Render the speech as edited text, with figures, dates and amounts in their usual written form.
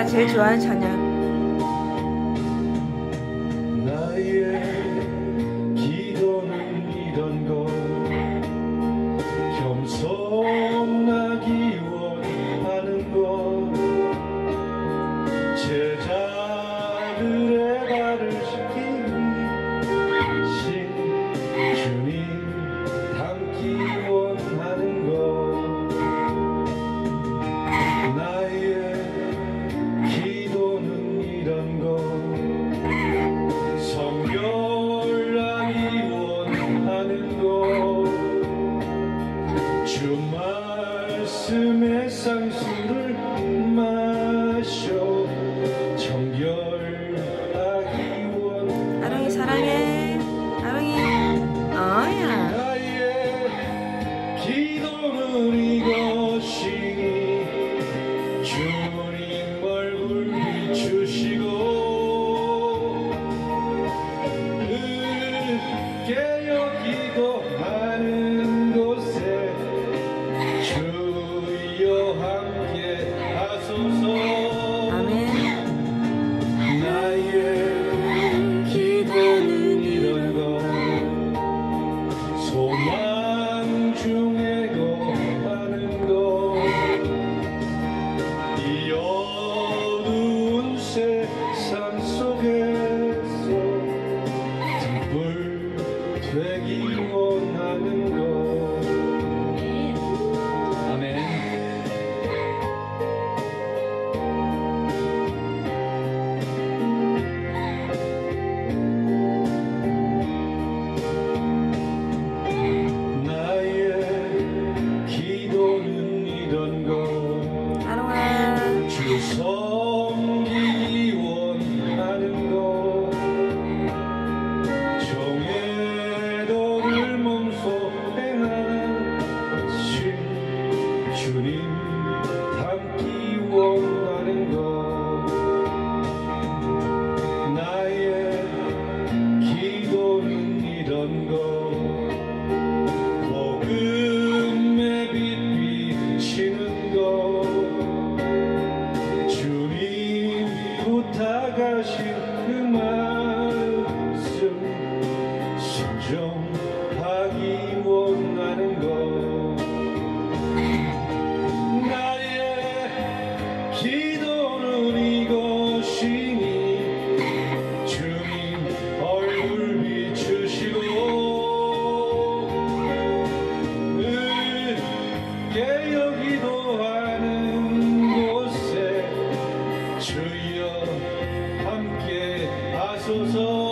내가 제일 좋아하는 찬양. 나의 기도는 이런 것, 겸손하기 원하는 것, 제자들의 발을 씻기신 주님 닮기 원하는 것, 나의 기도는 이런 것, 성결하기 원하는 것, 주 말씀의 상수를 마셔 정결하기 원하는 아롱이 사랑해. 아롱이. 어야. 나의 기도는 이것이니 주님 얼굴 비추시고 깨어 기도하는 곳에 주여 함께 하소서. 아멘. 나의 기도는 이런 것, 소망 중에 거하는 것, 이 어두운 세상 속에서 등불 되기 원하는 것. 아멘. 나의 기도는 이런 것, 아롱아. 주 섬기기 원하는 것, 정의도를 몸소 행하신 주님 닮기 원하는 것, 나의 기도는 이런 것, 복음의 빛 비치는 것, 주님 부탁하신 그 말씀 순종하기 원하는 것, 나의 기도는 이것이니 주님 얼굴 비추시고 깨어 기도하는 곳에 주여 함께 하소서.